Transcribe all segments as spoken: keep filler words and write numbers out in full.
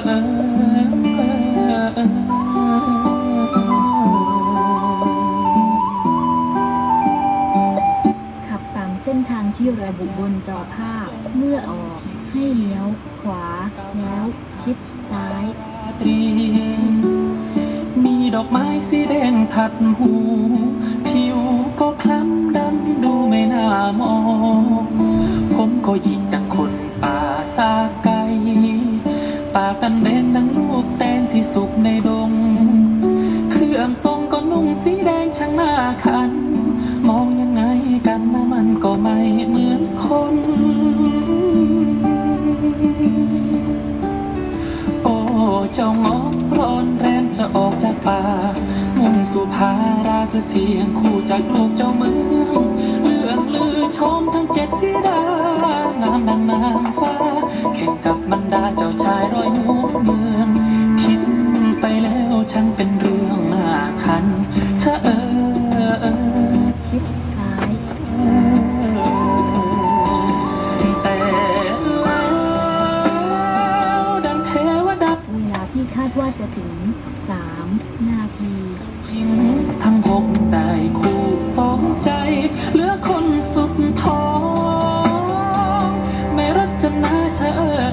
ขับตามเส้นทางที่ระบุบนจอภาพเมื่อออกให้เลี้ยวขวาแล้วชิดซ้ายมีดอกไม้สีแดงทัดหูผิวก็คล้ำดำดูไม่น่ามองผมก็ยิงดังคนป่าซาไกปากกันแดงดังลูกแตงที่สุกในดงเครื่องทรงก็นุ่งสีแดงช่างหน้าขันมองยังไงกันนะมันก็ไม่เหมือนคนโอ้เจ้าง้อร้อนแรมจะออกจากป่ามุ่งสู่ภาราคือเสียงคู่จากลูกเจ้าเมืองเรื่องลือชมทั้งเจ็ดธิดางามดังนางฟ้าแข่งกับบรรดาเจ้าชายร้อยหัวเมืองคิดไปแล้วช่างเป็นเรื่องน่าคันเธอเออเออชิดซ้ายแต่แล้วดังเทวดาเวลาที่คาดว่าจะถึงสามนาทีทั้งหกได้คู่สองใจเหลือคนสุดท้องไม่รักจะน่าเชย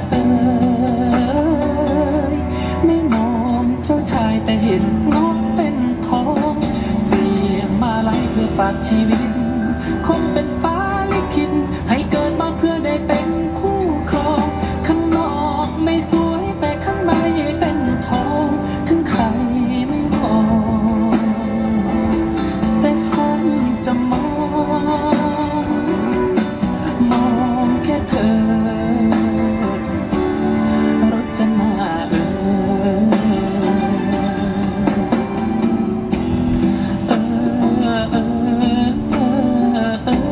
ไม่มองเจ้าชายแต่เห็นงอกเป็นทองเสียงมาลัยเพื่อฝากชีวิตคงเป็นฟ้าลิขิตให้เกิดมาเพื่อได้เป็นคู่ครองข้างนอกไม่สวยแต่ข้างในเป็นทองถึงใครไม่มองแต่ฉันจะมองมองแค่เธอรจนาเออเออเออเออ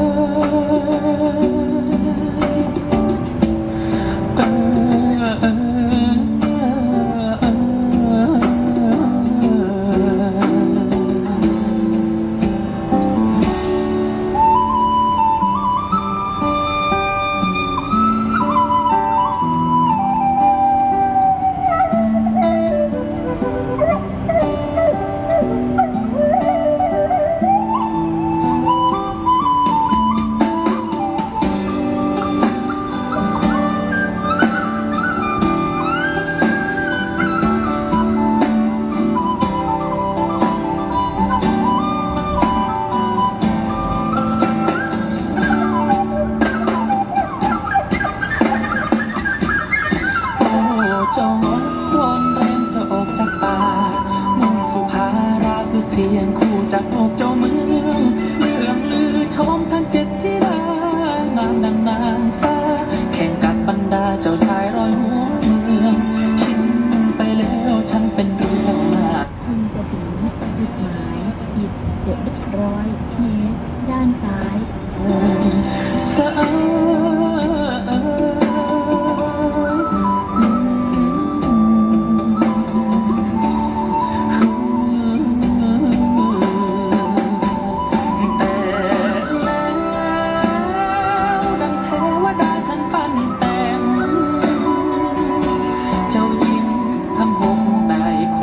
เจ้าง้อร้อนแรงจะออกจากป่ามุ่งสู่ภาราคือเสียงคู่จากโลกเจ้าเมืองเรื่องลือชมทั้งเจ็ดธิดางามดังนางฟ้าแข่งกับบรรดาเจ้าชายร้อยหัวเมืองคิดไปแล้วฉันเป็นเรื่องมากคุณจะถึงจุดหมายอีกเจ็ดร้อยเมตรด้านซ้ายเธอค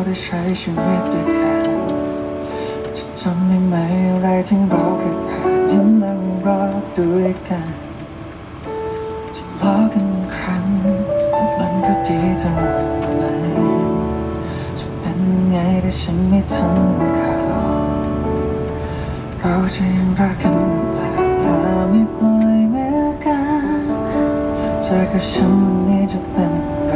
ได้ใช้ชีวิตด้วยกันจะจำได้ไหมอะไรที่เราเคยผ่านยิ้มนั่งรอด้วยกันที่ล้อกันครั้งมันก็ดีทั้งหมดจะเป็นไงถ้าฉันไม่ทำเหมือนเขาเราจะยังรักกันหรือเปล่าถ้าไม่ปล่อยมือกันเธอกับฉันวันนี้จะเป็นไร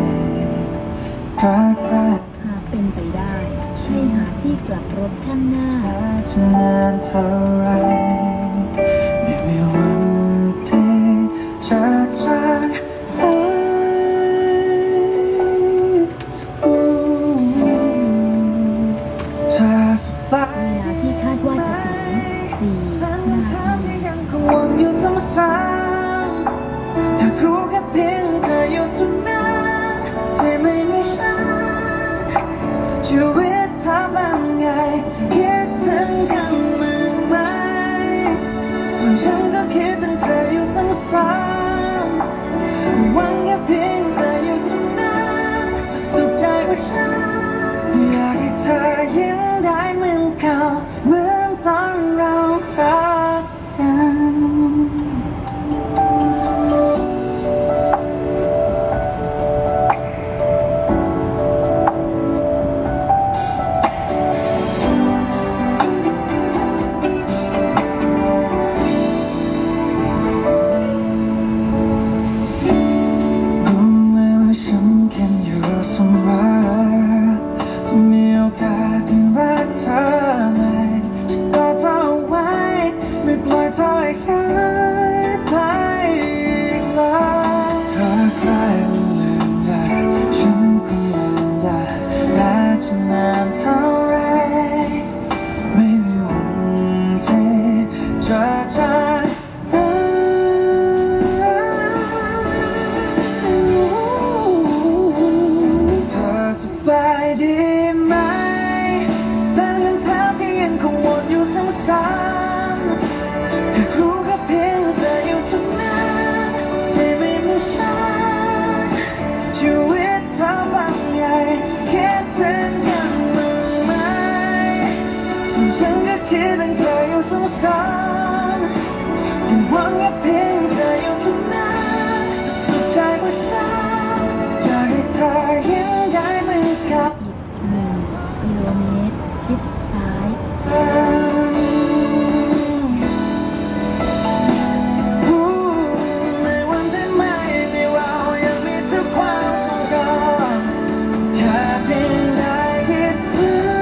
รักแรกหากเป็นไปได้ให้หาที่กลับรถข้างหน้าจะนานเท่าไรไม่มีวันที่จะจากเธอสบายเวลาที่คาดว่าจะถึงสี่นาทียังกังวลอยู่ซ้ำๆอยากรู้แค่เพียงเธออยู่ตรงนั้นที่ไม่มีฉันชีวิตเธอเป็นไงคิดถึงกันมั้งไหมส่วนฉันก็คิดถึงเธออยู่ซ้ำๆหวังแค่เพียงเธออยู่ตรงนั้นจะสุขใจกว่าฉันอยากให้เธอยิ้มได้เหมือนเก่าเหมือนตอนเรารักกันหวังแค่เพียงเธออยู่ตรงนั้นจะสุขใจกว่าฉันอยากให้เธอยิ้มได้เหมือนกับอีกหนึ่งกิโลเมตรชิดซ้ายในวันที่ไม่มีเรายังมีทุกความทรงจำแค่เพียงได้คิดถึง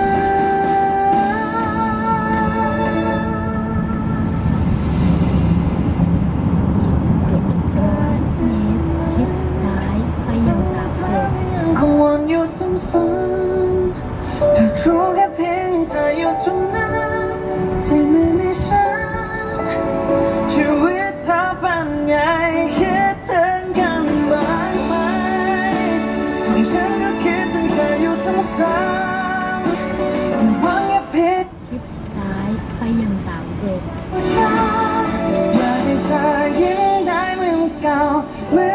รู้แค่เพียงเธออยู่ตรงนั้นที่ไม่มีฉันชีวิตเธอเป็นไงคิดถึงกันบ้างไหมส่วนฉันก็คิดถึงเธออยู่ซ้ำๆหวังแค่เพียงชิดซ้ายไปยังสามเจ็ดอยากให้เธอยิ้มได้เหมือนเก่า